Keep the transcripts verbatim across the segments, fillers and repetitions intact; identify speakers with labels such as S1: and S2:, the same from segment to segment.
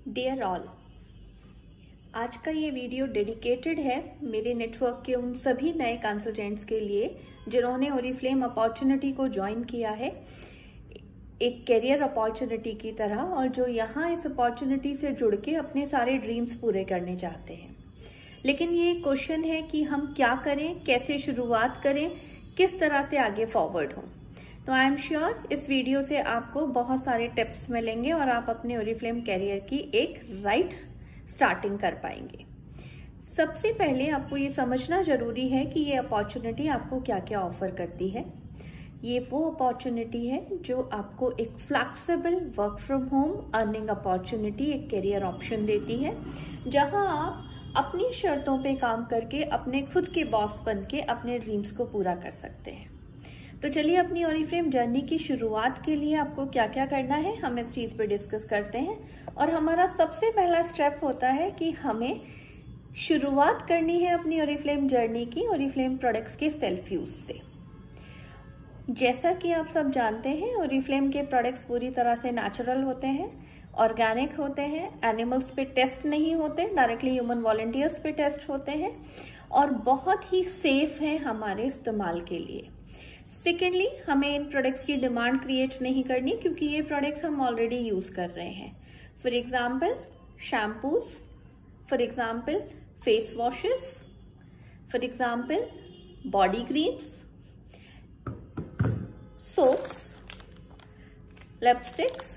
S1: Dear all, आज का ये वीडियो डेडिकेटेड है मेरे नेटवर्क के उन सभी नए कंसल्टेंट्स के लिए जिन्होंने ओरिफ्लेम अपॉर्चुनिटी को ज्वाइन किया है एक करियर अपॉर्चुनिटी की तरह, और जो यहाँ इस अपॉर्चुनिटी से जुड़ के अपने सारे ड्रीम्स पूरे करने चाहते हैं। लेकिन ये क्वेश्चन है कि हम क्या करें, कैसे शुरुआत करें, किस तरह से आगे फॉरवर्ड हों। तो आई एम श्योर इस वीडियो से आपको बहुत सारे टिप्स मिलेंगे और आप अपने ओरिफ्लेम कैरियर की एक राइट स्टार्टिंग कर पाएंगे। सबसे पहले आपको ये समझना जरूरी है कि ये अपॉर्चुनिटी आपको क्या क्या ऑफर करती है। ये वो अपॉर्चुनिटी है जो आपको एक flexible work from home earning opportunity, एक करियर ऑप्शन देती है, जहां आप अपनी शर्तों पे काम करके अपने खुद के बॉस बन के अपने ड्रीम्स को पूरा कर सकते हैं। तो चलिए अपनी ओरिफ्लेम जर्नी की शुरुआत के लिए आपको क्या क्या करना है हम इस चीज पे डिस्कस करते हैं। और हमारा सबसे पहला स्टेप होता है कि हमें शुरुआत करनी है अपनी ओरिफ्लेम जर्नी की ओरिफ्लेम प्रोडक्ट्स के सेल्फ यूज से। जैसा कि आप सब जानते हैं, ओरिफ्लेम के प्रोडक्ट्स पूरी तरह से नेचुरल होते हैं, ऑर्गेनिक होते हैं, एनिमल्स पे टेस्ट नहीं होते, डायरेक्टली ह्यूमन वॉलंटियर्स पे टेस्ट होते हैं और बहुत ही सेफ है हमारे इस्तेमाल के लिए। सेकेंडली, हमें इन प्रोडक्ट्स की डिमांड क्रिएट नहीं करनी क्योंकि ये प्रोडक्ट्स हम ऑलरेडी यूज कर रहे हैं। For example shampoos, for example face washes, for example body creams, soaps, lipsticks,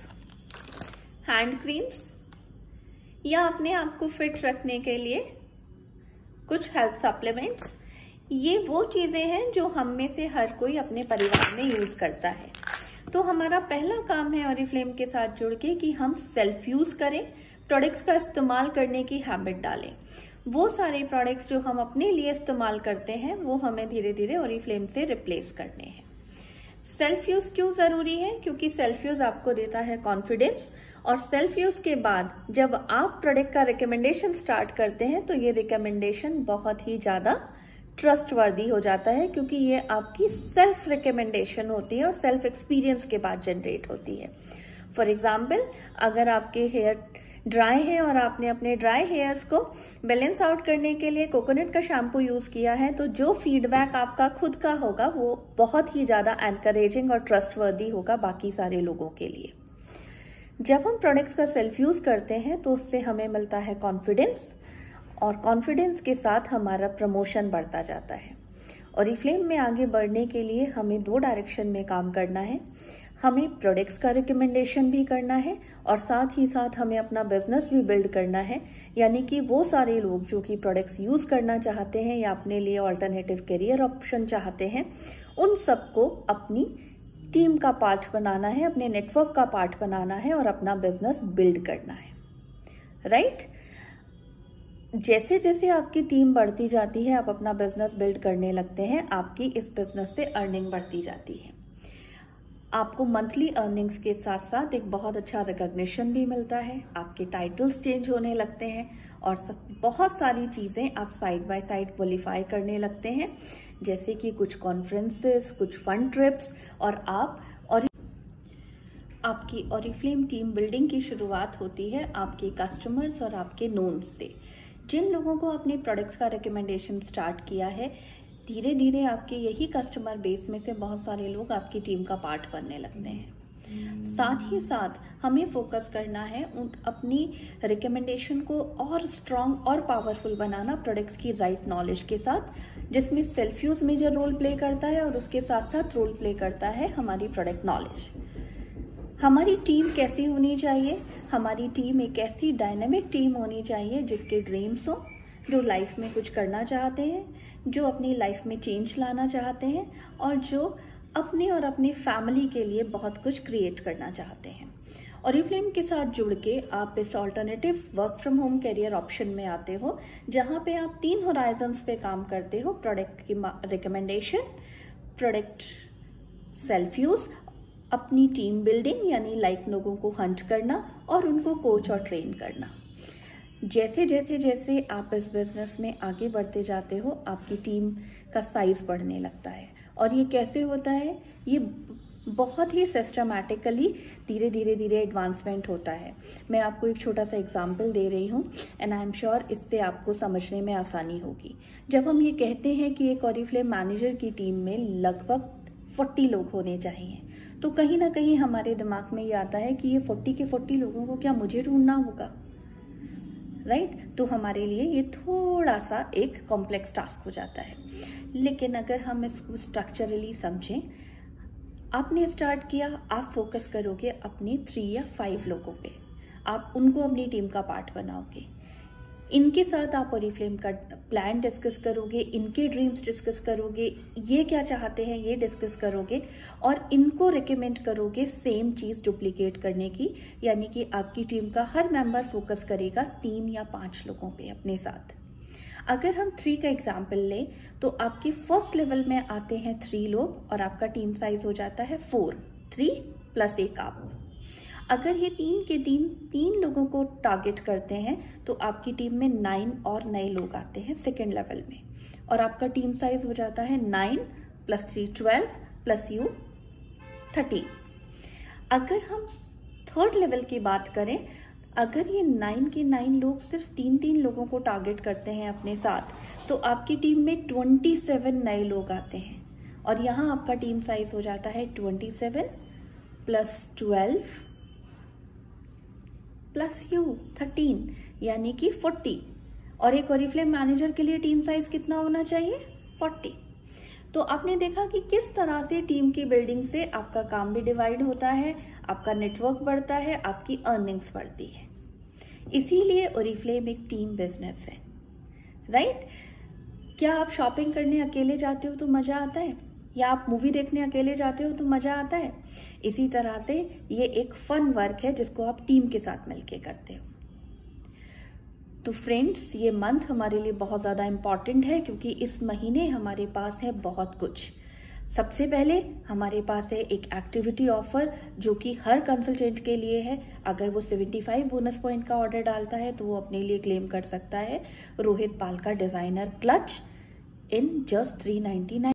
S1: hand creams, या अपने आप को फिट रखने के लिए कुछ हेल्थ सप्लीमेंट्स। ये वो चीजें हैं जो हम में से हर कोई अपने परिवार में यूज करता है। तो हमारा पहला काम है ओरिफ्लेम के साथ जुड़ के कि हम सेल्फ यूज करें, प्रोडक्ट्स का इस्तेमाल करने की हैबिट डालें। वो सारे प्रोडक्ट्स जो हम अपने लिए इस्तेमाल करते हैं वो हमें धीरे धीरे ओरिफ्लेम से रिप्लेस करने हैं। सेल्फ यूज क्यों जरूरी है? क्योंकि सेल्फ यूज आपको देता है कॉन्फिडेंस, और सेल्फ यूज के बाद जब आप प्रोडक्ट का रिकमेंडेशन स्टार्ट करते हैं तो ये रिकमेंडेशन बहुत ही ज्यादा ट्रस्टवर्दी हो जाता है, क्योंकि ये आपकी सेल्फ रिकमेंडेशन होती है और सेल्फ एक्सपीरियंस के बाद जनरेट होती है। फॉर एग्जाम्पल, अगर आपके हेयर ड्राई है और आपने अपने ड्राई हेयर्स को बैलेंस आउट करने के लिए कोकोनट का शैम्पू यूज किया है, तो जो फीडबैक आपका खुद का होगा वो बहुत ही ज्यादा एनकरेजिंग और ट्रस्टवर्दी होगा बाकी सारे लोगों के लिए। जब हम प्रोडक्ट्स का सेल्फ यूज करते हैं तो उससे हमें मिलता है कॉन्फिडेंस, और कॉन्फिडेंस के साथ हमारा प्रमोशन बढ़ता जाता है। ओरिफ्लेम में आगे बढ़ने के लिए हमें दो डायरेक्शन में काम करना है। हमें प्रोडक्ट्स का रिकमेंडेशन भी करना है और साथ ही साथ हमें अपना बिजनेस भी बिल्ड करना है, यानी कि वो सारे लोग जो कि प्रोडक्ट्स यूज करना चाहते हैं या अपने लिए ऑल्टरनेटिव करियर ऑप्शन चाहते हैं, उन सबको अपनी टीम का पार्ट बनाना है, अपने नेटवर्क का पार्ट बनाना है और अपना बिजनेस बिल्ड करना है। राइट? जैसे जैसे आपकी टीम बढ़ती जाती है, आप अपना बिजनेस बिल्ड करने लगते हैं, आपकी इस बिजनेस से अर्निंग बढ़ती जाती है। आपको मंथली अर्निंग्स के साथ साथ एक बहुत अच्छा रिकॉग्निशन भी मिलता है, आपके टाइटल्स चेंज होने लगते हैं और बहुत सारी चीजें आप साइड बाय साइड क्वालिफाई करने लगते हैं, जैसे कि कुछ कॉन्फ्रेंसेस, कुछ फन ट्रिप्स, और आप और आपकी ओरिफ्लेम टीम बिल्डिंग की शुरुआत होती है आपके कस्टमर्स और आपके नोन्स से। जिन लोगों को अपने प्रोडक्ट्स का रिकमेंडेशन स्टार्ट किया है, धीरे धीरे आपके यही कस्टमर बेस में से बहुत सारे लोग आपकी टीम का पार्ट बनने लगते हैं। साथ ही साथ हमें फोकस करना है उन अपनी रिकमेंडेशन को और स्ट्रॉन्ग और पावरफुल बनाना प्रोडक्ट्स की राइट नॉलेज के साथ, जिसमें self use major role play करता है और उसके साथ साथ रोल प्ले करता है हमारी प्रोडक्ट नॉलेज। हमारी टीम कैसी होनी चाहिए? हमारी टीम एक ऐसी डायनामिक टीम होनी चाहिए जिसके ड्रीम्स हो, जो लाइफ में कुछ करना चाहते हैं, जो अपनी लाइफ में चेंज लाना चाहते हैं और जो अपने और अपनी फैमिली के लिए बहुत कुछ क्रिएट करना चाहते हैं। ओरिफ्लेम के साथ जुड़ के आप इस alternative work from home career option में आते हो, जहां पे आप तीन होराइजन्स पे काम करते हो: प्रोडक्ट की रिकमेंडेशन, प्रोडक्ट सेल्फ यूज, अपनी टीम बिल्डिंग यानी लाइक लोगों को हंट करना और उनको कोच और ट्रेन करना। जैसे जैसे जैसे आप इस बिजनेस में आगे बढ़ते जाते हो, आपकी टीम का साइज बढ़ने लगता है। और ये कैसे होता है? ये बहुत ही सिस्टमैटिकली धीरे धीरे धीरे एडवांसमेंट होता है। मैं आपको एक छोटा सा एग्जांपल दे रही हूँ एंड आई एम श्योर इससे आपको समझने में आसानी होगी। जब हम ये कहते हैं कि एक ऑरिफ्लेम मैनेजर की टीम में लगभग चालीस लोग होने चाहिए, तो कहीं ना कहीं हमारे दिमाग में ये आता है कि ये चालीस के चालीस लोगों को क्या मुझे ढूंढना होगा, राइट right? तो हमारे लिए ये थोड़ा सा एक कॉम्प्लेक्स टास्क हो जाता है। लेकिन अगर हम इसको स्ट्रक्चरली समझें, आपने स्टार्ट किया, आप फोकस करोगे अपने थ्री या फाइव लोगों पे, आप उनको अपनी टीम का पार्ट बनाओगे, इनके साथ आप ऑरिफ्लेम का प्लान डिस्कस करोगे, इनके ड्रीम्स डिस्कस करोगे, ये क्या चाहते हैं ये डिस्कस करोगे और इनको रिकमेंड करोगे सेम चीज़ डुप्लीकेट करने की। यानी कि आपकी टीम का हर मेंबर फोकस करेगा तीन या पांच लोगों पे अपने साथ। अगर हम थ्री का एग्जाम्पल लें तो आपके फर्स्ट लेवल में आते हैं थ्री लोग और आपका टीम साइज हो जाता है फोर, थ्री प्लस एक आप। अगर ये तीन के तीन तीन लोगों को टारगेट करते हैं तो आपकी टीम में नाइन और नए लोग आते हैं सेकेंड लेवल में और आपका टीम साइज हो जाता है nine plus three twelve plus U thirteen. अगर हम थर्ड लेवल की बात करें, अगर ये नाइन के नाइन लोग सिर्फ तीन तीन लोगों को टारगेट करते हैं अपने साथ, तो आपकी टीम में ट्वेंटी सेवन नए लोग आते हैं और यहाँ आपका टीम साइज हो जाता है twenty seven plus twelve plus U thirteen, यानी कि फोर्टी। और एक ऑरिफ्लेम मैनेजर के लिए टीम साइज कितना होना चाहिए? फोर्टी। तो आपने देखा कि किस तरह से टीम की बिल्डिंग से आपका काम भी डिवाइड होता है, आपका नेटवर्क बढ़ता है, आपकी अर्निंग्स बढ़ती है। इसीलिए ऑरिफ्लेम एक टीम बिजनेस है, राइट? क्या आप शॉपिंग करने अकेले जाते हो तो मजा आता है, या आप मूवी देखने अकेले जाते हो तो मजा आता है? इसी तरह से ये एक फन वर्क है जिसको आप टीम के साथ मिलके करते हो। तो फ्रेंड्स, ये मंथ हमारे लिए बहुत ज़्यादा इम्पॉर्टेंट है क्योंकि इस महीने हमारे पास है बहुत कुछ। सबसे पहले हमारे पास है एक एक्टिविटी ऑफर जो कि हर कंसल्टेंट के लिए है। अगर वो पचहत्तर बोनस पॉइंट का ऑर्डर डालता है तो वो अपने लिए क्लेम कर सकता है रोहित पाल का designer clutch in just three ninety nine.